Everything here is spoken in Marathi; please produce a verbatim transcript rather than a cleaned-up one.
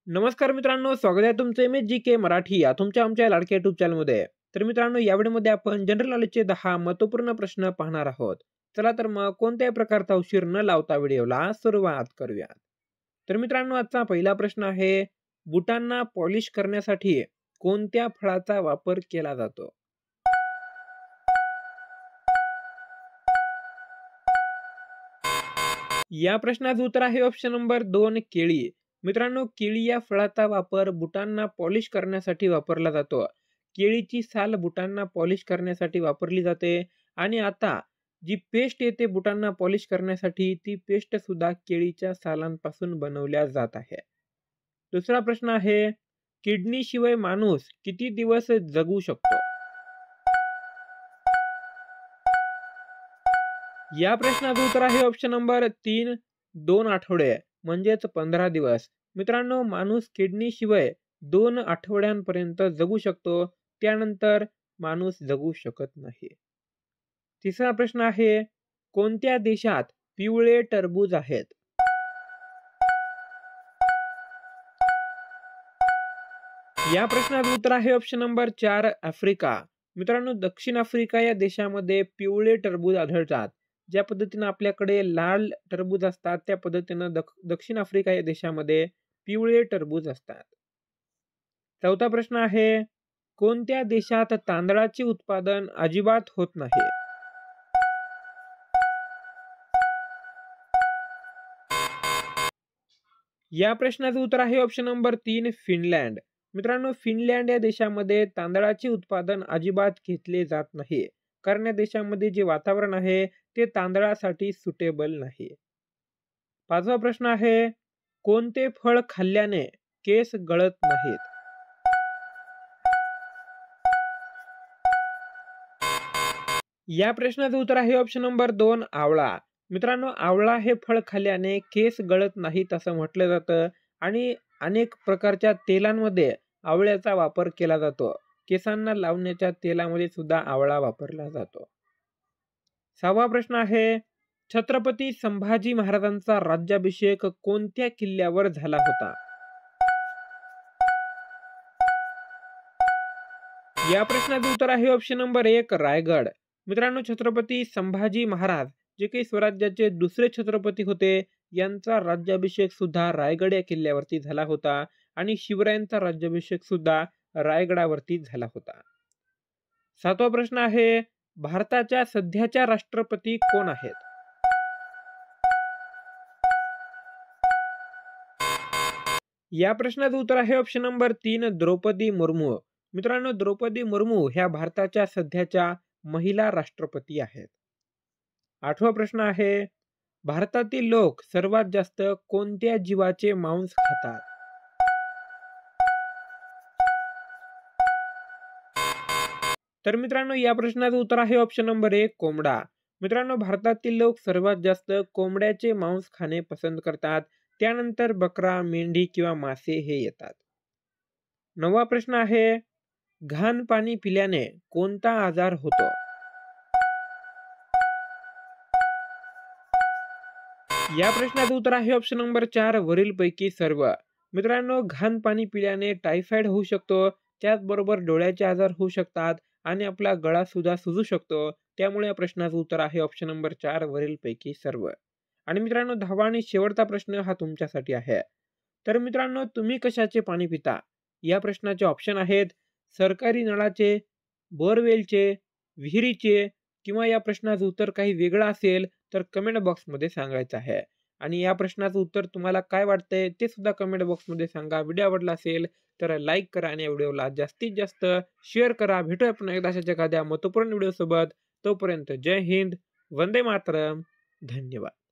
नमस्कार मित्रांनो, स्वागत आहे तुमचं M H G K Marathi या तुमच्या आमच्या लाडक्या युट्यूब चॅनलमध्ये. तर मित्रांनो, या व्हिडिओमध्ये आपण जनरल नॉलेजचे दहा महत्त्वपूर्ण प्रश्न पाहणार आहोत. चला तर मग कोणत्याही प्रकारचा उशीर न लावता व्हिडिओला सुरुवात करूया. तर मित्रांनो, आजचा पहिला प्रश्न आहे, बुटांना पॉलिश करण्यासाठी कोणत्या फळाचा वापर केला जातो? या प्रश्नाचं उत्तर आहे ऑप्शन नंबर दोन, केळी. मित्रांनो, केळी या फळाचा वापर बुटांना पॉलिश करण्यासाठी वापरला जातो. केळीची साल बुटांना पॉलिश करण्यासाठी वापरली जाते आणि आता जी पेस्ट येते बुटांना पॉलिश करण्यासाठी, ती पेस्ट सुद्धा केळीच्या सालांपासून बनवल्या जात आहे. दुसरा प्रश्न आहे, किडनी शिवाय माणूस किती दिवस जगू शकतो? या प्रश्नाचं उत्तर आहे ऑप्शन नंबर तीन, दोन आठवडे म्हणजेच पंधरा दिवस. मित्रांनो, माणूस किडनी शिवाय दोन आठवड्यांपर्यंत जगू शकतो, त्यानंतर माणूस जगू शकत नाही. तिसरा प्रश्न आहे, कोणत्या देशात पिवळे टरबूज आहेत? या प्रश्नाचं उत्तर आहे ऑप्शन नंबर चार, आफ्रिका. मित्रांनो, दक्षिण आफ्रिका या देशामध्ये पिवळे टरबूज आढळतात. ज्या पद्धतीनं आपल्याकडे लाल टरबूज असतात, त्या पद्धतीनं दक दक्षिण आफ्रिका या देशामध्ये पिवळे टरबूज असतात. चौथा प्रश्न आहे, कोणत्या देशात तांदळाचे उत्पादन अजिबात होत नाही? या प्रश्नाचं उत्तर आहे ऑप्शन नंबर तीन, फिनलँड. मित्रांनो, फिनलँड या देशामध्ये तांदळाचे उत्पादन अजिबात घेतले जात नाही, कारण या देशामध्ये जे वातावरण आहे ते तांदळासाठी सुटेबल नाही. पाचवा प्रश्न आहे, कोणते फळ खाल्ल्याने केस गळत नाहीत? या प्रश्नाचं उत्तर आहे ऑप्शन नंबर दोन, आवळा. मित्रांनो, आवळा हे फळ खाल्ल्याने केस गळत नाहीत असं म्हटलं जातं आणि अनेक प्रकारच्या तेलांमध्ये आवळ्याचा वापर केला जातो. केसांना लावण्याच्या तेलामध्ये सुद्धा आवळा वापरला जातो. सहावा प्रश्न आहे, छत्रपती संभाजी महाराजांचा राज्याभिषेक कोणत्या किल्ल्यावर झाला होता? या प्रश्नाचं उत्तर आहे ऑप्शन नंबर एक, रायगड. मित्रांनो, छत्रपती संभाजी महाराज जे काही स्वराज्याचे दुसरे छत्रपती होते, यांचा राज्याभिषेक सुद्धा रायगड या किल्ल्यावरती झाला होता आणि शिवरायांचा राज्याभिषेक सुद्धा रायगडावरती झाला होता. सातवा प्रश्न आहे, भारताच्या सध्याच्या राष्ट्रपती कोण आहेत? या प्रश्नाचं उत्तर आहे ऑप्शन नंबर तीन, द्रौपदी मुर्मू. मित्रांनो, द्रौपदी मुर्मू ह्या भारताच्या सध्याच्या महिला राष्ट्रपती आहेत. आठवा प्रश्न आहे, भारतातील लोक सर्वात जास्त कोणत्या जीवाचे मांस खातात? तर मित्रांनो, या प्रश्नाचं उत्तर आहे ऑप्शन नंबर एक, कोंबडा. मित्रांनो, भारतातील लोक सर्वात जास्त कोंबड्याचे मांस खाणे पसंत करतात. त्यानंतर बकरा, मेंढी किंवा मासे हे येतात. नववा प्रश्न आहे, घाण पाणी पिल्याने कोणता आजार होतो? या प्रश्नाचं उत्तर आहे ऑप्शन नंबर चार, वरीलपैकी सर्व. मित्रांनो, घाण पाणी पिल्याने टायफॉइड होऊ शकतो, त्याचबरोबर डोळ्याचे आजार होऊ शकतात आणि आपला गळा सुद्धा सुजू शकतो. त्यामुळे या प्रश्नाचं उत्तर आहे ऑप्शन नंबर चार, वरीलपैकी सर्व. आणि मित्रांनो, दहावा आणि शेवटचा प्रश्न हा तुमच्यासाठी आहे. तर मित्रांनो, तुम्ही कशाचे पाणी पिता? या प्रश्नाचे ऑप्शन आहेत, सरकारी नळाचे, बोरवेलचे, विहिरीचे, किंवा या प्रश्नाचं उत्तर काही वेगळं असेल तर कमेंट बॉक्समध्ये सांगायचं आहे. आणि या प्रश्नाचं उत्तर तुम्हाला काय वाटतंय ते सुद्धा कमेंट बॉक्समध्ये सांगा. व्हिडिओ आवडला असेल तर लाईक करा आणि या व्हिडिओला जास्तीत जास्त शेअर करा. भेटूया पुन्हा एकदा अशाच एखाद्या महत्त्वपूर्ण व्हिडिओसोबत. तोपर्यंत जय हिंद, वंदे मातरम, धन्यवाद.